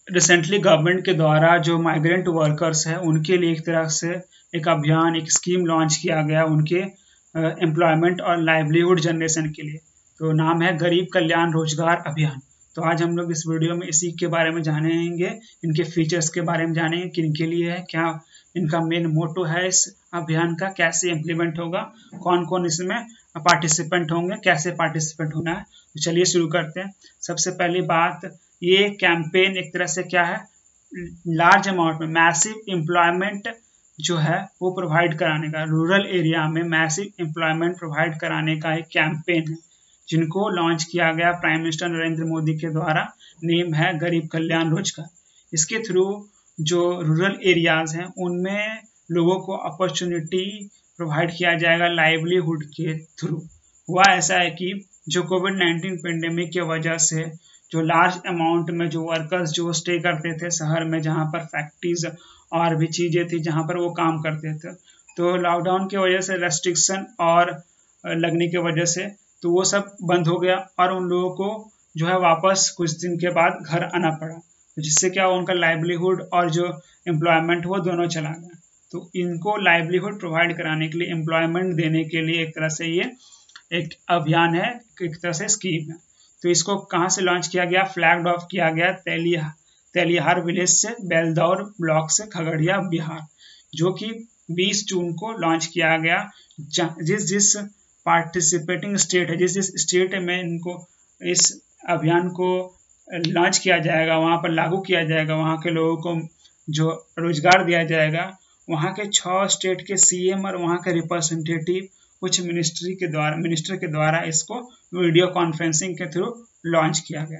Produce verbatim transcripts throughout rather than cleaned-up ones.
Recently government के द्वारा जो माइग्रेंट वर्कर्स हैं उनके लिए एक तरह से एक अभियान, एक स्कीम लॉन्च किया गया उनके एम्प्लॉयमेंट और लाइवलीहुड जनरेशन के लिए। तो नाम है गरीब कल्याण रोजगार अभियान। तो आज हम लोग इस वीडियो में इसी के बारे में जानेंगे, इनके फीचर्स के बारे में जानेंगे, किन के लिए है, क्या इनका मेन मोटो है इस अभियान का, कैसे इम्प्लीमेंट होगा, कौन कौन इसमें पार्टिसिपेंट होंगे, कैसे पार्टिसिपेंट होना है। तो चलिए शुरू करते हैं। सबसे पहली बात, ये कैंपेन एक तरह से क्या है, लार्ज अमाउंट में मैसिव एम्प्लॉयमेंट जो है वो प्रोवाइड कराने का, रूरल एरिया में मैसिव एम्प्लॉयमेंट प्रोवाइड कराने का एक कैंपेन है जिनको लॉन्च किया गया प्राइम मिनिस्टर नरेंद्र मोदी के द्वारा। नेम है गरीब कल्याण रोजगार। इसके थ्रू जो रूरल एरियाज हैं उनमें लोगों को अपॉर्चुनिटी प्रोवाइड किया जाएगा लाइवलीहुड के थ्रू। हुआ ऐसा है कि जो कोविड नाइन्टीन पेंडेमिक की वजह से जो लार्ज अमाउंट में जो वर्कर्स जो स्टे करते थे शहर में, जहाँ पर फैक्ट्रीज और भी चीज़ें थी जहाँ पर वो काम करते थे, तो लॉकडाउन की वजह से रेस्ट्रिक्शन और लगने की वजह से तो वो सब बंद हो गया और उन लोगों को जो है वापस कुछ दिन के बाद घर आना पड़ा, तो जिससे क्या उनका लाइवलीहुड और जो एम्प्लॉयमेंट वो दोनों चला गया। तो इनको लाइवलीहुड प्रोवाइड कराने के लिए, एम्प्लॉयमेंट देने के लिए एक तरह से ये एक अभियान है, एक तरह से स्कीम है। तो इसको कहाँ से लॉन्च किया गया, फ्लैग ऑफ किया गया तेलिया तेलिहार विलेज से, बेलदौर ब्लॉक से, खगड़िया बिहार, जो कि बीस जून को लॉन्च किया गया। जिस जिस पार्टिसिपेटिंग स्टेट है, जिस जिस स्टेट में इनको इस अभियान को लॉन्च किया जाएगा, वहाँ पर लागू किया जाएगा, वहाँ के लोगों को जो रोजगार दिया जाएगा, वहाँ के छः स्टेट के सीएम और वहाँ के रिप्रेजेंटेटिव कुछ मिनिस्ट्री के द्वारा मिनिस्टर के द्वारा इसको वीडियो कॉन्फ्रेंसिंग के थ्रू लॉन्च किया गया।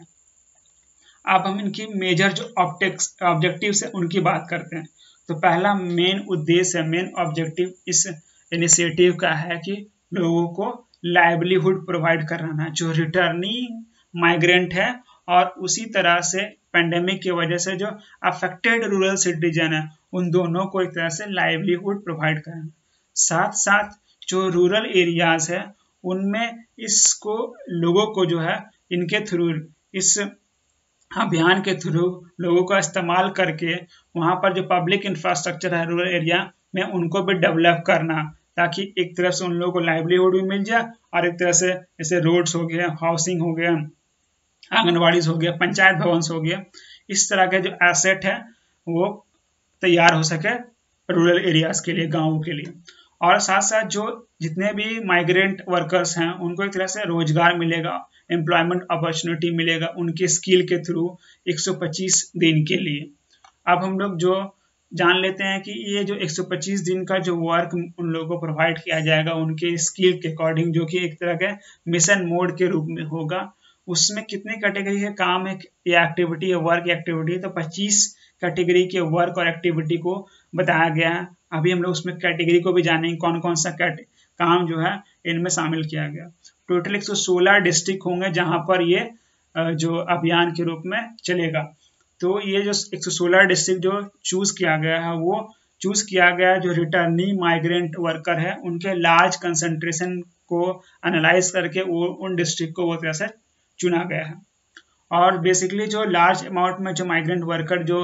अब हम इनकी मेजर जो ऑब्जेक्टिव्स है उनकी बात करते हैं। तो पहला मेन उद्देश्य है, मेन ऑब्जेक्टिव इस इनिशिएटिव का है कि लोगों को लाइवलीहुड प्रोवाइड कराना, जो रिटर्निंग माइग्रेंट है और उसी तरह से पेंडेमिक की वजह से जो अफेक्टेड रूरल सिटीजन है उन दोनों को एक तरह से लाइवलीहुड प्रोवाइड कराना। साथ साथ जो रूरल एरियाज है उनमें इसको लोगों को जो है इनके थ्रू, इस अभियान के थ्रू लोगों का इस्तेमाल करके वहाँ पर जो पब्लिक इंफ्रास्ट्रक्चर है रूरल एरिया में उनको भी डेवलप करना, ताकि एक तरह से उन लोगों को लाइवलीहुड भी मिल जाए और एक तरह से जैसे रोड्स हो गया, हाउसिंग हो गया, आंगनवाड़ी हो गया, पंचायत भवन हो गया, इस तरह के जो एसेट है वो तैयार हो सके रूरल एरियाज के लिए, गाँवों के लिए। और साथ साथ जो जितने भी माइग्रेंट वर्कर्स हैं उनको एक तरह से रोजगार मिलेगा, एम्प्लॉयमेंट अपॉर्चुनिटी मिलेगा उनके स्किल के थ्रू एक सौ पच्चीस दिन के लिए। अब हम लोग जो जान लेते हैं कि ये जो एक सौ पच्चीस दिन का जो वर्क उन लोगों को प्रोवाइड किया जाएगा उनके स्किल के अकॉर्डिंग, जो कि एक तरह के मिशन मोड के रूप में होगा। उसमें कितने कैटेगरी के काम है या एक्टिविटी है, वर्क एक्टिविटी, तो पच्चीस कैटेगरी के वर्क और एक्टिविटी को बताया गया है। अभी हम लोग उसमें कैटेगरी को भी जानेंगे कौन कौन सा काम जो है इनमें शामिल किया गया। टोटल एक सौ सोलह डिस्ट्रिक्ट होंगे जहां पर ये जो अभियान के रूप में चलेगा। तो ये जो एक सौ सोलह डिस्ट्रिक्ट जो चूज किया गया है वो चूज किया गया जो रिटर्निंग माइग्रेंट वर्कर है उनके लार्ज कंसंट्रेशन को एनालाइज करके वो उन डिस्ट्रिक्ट को वो तरह से चुना गया है। और बेसिकली जो लार्ज अमाउंट में जो माइग्रेंट वर्कर जो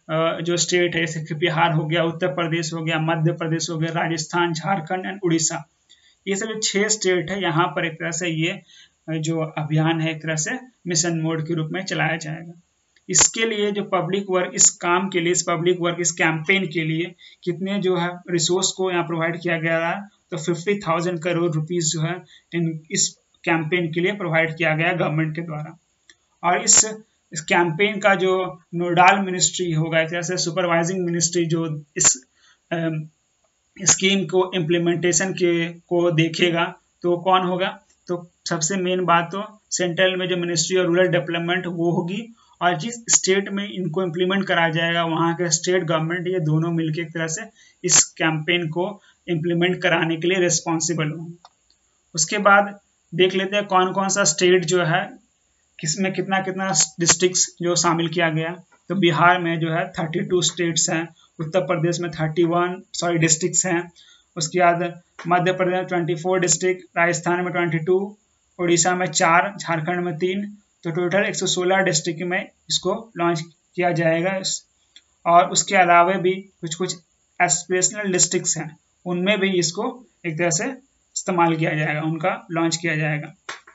जो स्टेट है, जैसे बिहार हो गया, उत्तर प्रदेश हो गया, मध्य प्रदेश हो गया, राजस्थान, झारखंड एंड उड़ीसा, ये सब जो छह स्टेट है यहाँ पर एक तरह से ये जो अभियान है एक तरह से मिशन मोड के रूप में चलाया जाएगा। इसके लिए जो पब्लिक वर्क, इस काम के लिए, इस पब्लिक वर्क, इस कैंपेन के लिए कितने जो है रिसोर्स को यहाँ प्रोवाइड किया गया है, तो फिफ्टी थाउजेंड करोड़ रुपीज जो है इन इस कैंपेन के लिए प्रोवाइड किया गया गवर्नमेंट के द्वारा। और इस इस कैंपेन का जो नोडाल मिनिस्ट्री होगा, एक तरह से सुपरवाइजिंग मिनिस्ट्री जो इस स्कीम को इम्प्लीमेंटेशन के को देखेगा, तो कौन होगा, तो सबसे मेन बात तो सेंट्रल में जो मिनिस्ट्री ऑफ रूरल डेवलपमेंट वो होगी, और जिस स्टेट में इनको इम्प्लीमेंट कराया जाएगा वहाँ के स्टेट गवर्नमेंट, ये दोनों मिलकर एक तरह से इस कैंपेन को इम्प्लीमेंट कराने के लिए रिस्पॉन्सिबल होंगे। उसके बाद देख लेते हैं कौन कौन सा स्टेट जो है किसमें कितना कितना डिस्ट्रिक्ट्स जो शामिल किया गया। तो बिहार में जो है बत्तीस स्टेट्स हैं, उत्तर प्रदेश में इकतीस सॉरी डिस्ट्रिक्ट्स हैं, उसके बाद मध्य प्रदेश में चौबीस डिस्ट्रिक्ट, राजस्थान में बाईस, उड़ीसा में चार, झारखंड में तीन, तो टोटल एक सौ सोलह डिस्ट्रिक्ट में इसको लॉन्च किया जाएगा। और उसके अलावा भी कुछ कुछ एस्पिरेशनल डिस्ट्रिक्ट्स हैं, उनमें भी इसको एक तरह से इस्तेमाल किया जाएगा, उनका लॉन्च किया जाएगा।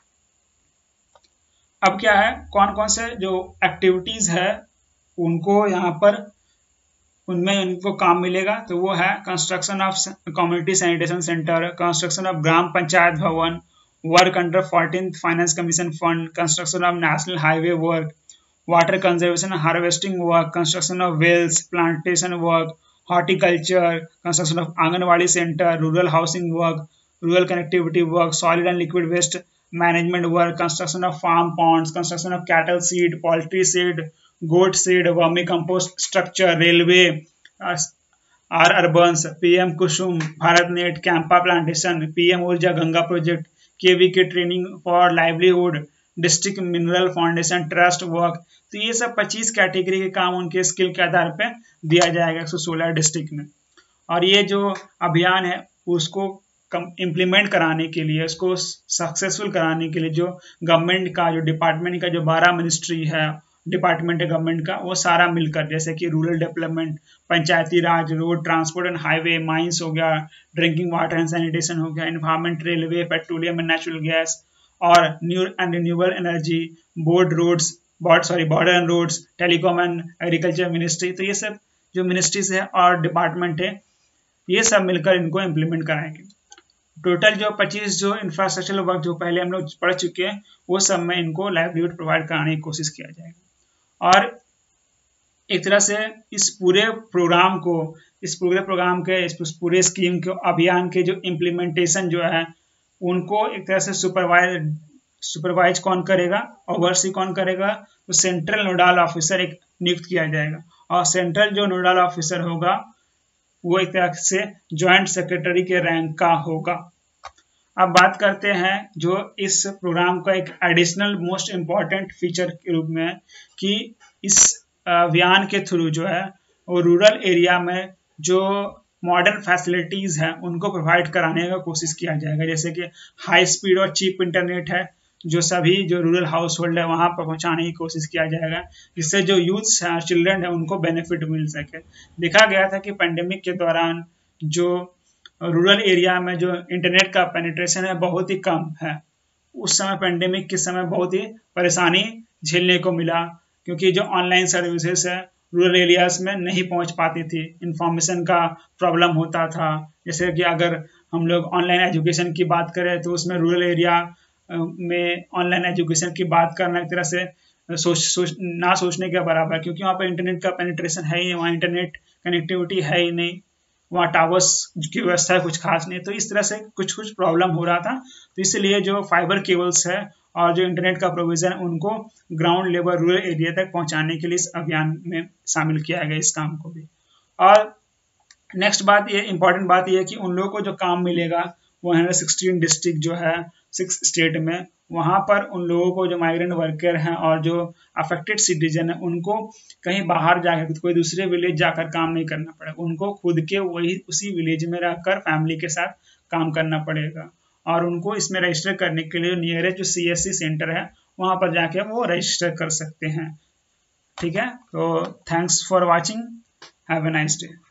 अब क्या है, कौन कौन से जो एक्टिविटीज है उनको यहाँ पर उनमें उनको काम मिलेगा, तो वो है construction of community sanitation centre, construction of gram panchayat bhavan, work under fourteenth finance commission fund, construction of national highway work, water conservation harvesting work, construction of wells, plantation work, horticulture, construction of anganwadi centre, rural housing work, rural connectivity work, solid and liquid waste management work, construction of farm ponds, construction of cattle seed, poultry seed, goat seed, vermi compost structure, railway, rurbans, PM Kusum, Bharat net, CAMPA plantation, PM Urja Ganga project, K V K training for livelihood, district mineral foundation trust work. तो ये सब पच्चीस category के काम उनके skill के आधार पे दिया जाएगा एक सौ सोलह डिस्ट्रिक्ट में। और ये जो अभियान है उसको इम्प्लीमेंट कराने के लिए, उसको सक्सेसफुल कराने के लिए जो गवर्नमेंट का, जो डिपार्टमेंट का जो बारह मिनिस्ट्री है, डिपार्टमेंट है गवर्नमेंट का, वो सारा मिलकर, जैसे कि rural development, panchayati raj, road transport and highway, mines हो गया, ड्रिंकिंग वाटर एंड सैनिटेशन हो गया, environment, railway, petroleum and natural gas और new and renewable energy, board roads board sorry border and roads, telecom and agriculture ministry. तो ये सब जो ministries है और डिपार्टमेंट है, ये सब मिलकर इनको इम्प्लीमेंट कराएंगे। टोटल जो पच्चीस जो इंफ्रास्ट्रक्चर वर्क जो पहले हम लोग पढ़ चुके हैं, वो सब में इनको लाइवलीहुड प्रोवाइड कराने की कोशिश किया जाएगा। और एक तरह से इस पूरे प्रोग्राम को, इस पूरे प्रोग्राम के, इस पूरे स्कीम के, अभियान के जो इम्प्लीमेंटेशन जो है, उनको एक तरह से सुपरवाइज सुपरवाइज कौन करेगा, ओवरसी कौन करेगा, तो सेंट्रल नोडल ऑफिसर एक नियुक्त किया जाएगा। और सेंट्रल जो नोडल ऑफिसर होगा वो एक तरह से ज्वाइंट सेक्रेटरी के रैंक का होगा। अब बात करते हैं जो इस प्रोग्राम का एक एडिशनल मोस्ट इम्पॉर्टेंट फीचर के रूप में, कि इस अभियान के थ्रू जो है वो रूरल एरिया में जो मॉडर्न फैसिलिटीज हैं उनको प्रोवाइड कराने का कोशिश किया जाएगा। जैसे कि हाई स्पीड और चीप इंटरनेट है, जो सभी जो रूरल हाउस होल्ड है वहां पर पहुंचाने की कोशिश किया जाएगा, जिससे जो यूथ्स हैं, चिल्ड्रन है, उनको बेनिफिट मिल सके। देखा गया था कि पेंडेमिक के दौरान जो रूरल एरिया में जो इंटरनेट का पेनिट्रेशन है बहुत ही कम है। उस समय पेंडेमिक के समय बहुत ही परेशानी झेलने को मिला, क्योंकि जो ऑनलाइन सर्विसेज है रूरल एरियाज में नहीं पहुंच पाती थी, इंफॉर्मेशन का प्रॉब्लम होता था। जैसे कि अगर हम लोग ऑनलाइन एजुकेशन की बात करें तो उसमें रूरल एरिया में ऑनलाइन एजुकेशन की बात करना एक तरह से सोच सोच ना सोचने के बराबर, क्योंकि वहाँ पर इंटरनेट का पेनिट्रेशन है ही नहीं, वहाँ इंटरनेट कनेक्टिविटी है ही नहीं, वहाँ टावर्स की व्यवस्था है कुछ खास नहीं। तो इस तरह से कुछ कुछ प्रॉब्लम हो रहा था। तो इसलिए जो फाइबर केबल्स है और जो इंटरनेट का प्रोविजन उनको ग्राउंड लेवल रूरल एरिया तक पहुंचाने के लिए इस अभियान में शामिल किया गया इस काम को भी। और नेक्स्ट बात ये इंपॉर्टेंट बात ये है कि उन लोगों को जो काम मिलेगा वो है सिक्सटीन डिस्ट्रिक्ट जो है सिक्स स्टेट में, वहाँ पर उन लोगों को जो माइग्रेंट वर्कर हैं और जो अफेक्टेड सिटीजन है उनको कहीं बाहर जाकर कोई दूसरे विलेज जाकर काम नहीं करना पड़ेगा, उनको खुद के वही उसी विलेज में रहकर फैमिली के साथ काम करना पड़ेगा। और उनको इसमें रजिस्टर करने के लिए नियरेस्ट जो सी एस सी सेंटर है वहाँ पर जाके वो रजिस्टर कर सकते हैं। ठीक है, तो thanks for watching, have a nice day.